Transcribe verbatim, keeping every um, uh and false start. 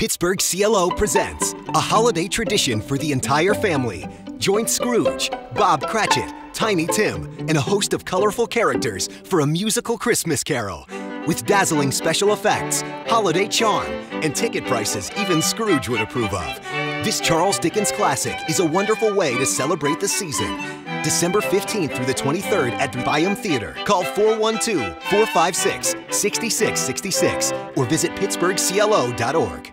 Pittsburgh C L O presents a holiday tradition for the entire family. Join Scrooge, Bob Cratchit, Tiny Tim, and a host of colorful characters for a musical Christmas carol. With dazzling special effects, holiday charm, and ticket prices even Scrooge would approve of. This Charles Dickens classic is a wonderful way to celebrate the season. December fifteenth through the twenty-third at Byam Theater. Call four one two, four five six, six six six six or visit pittsburgh c l o dot org.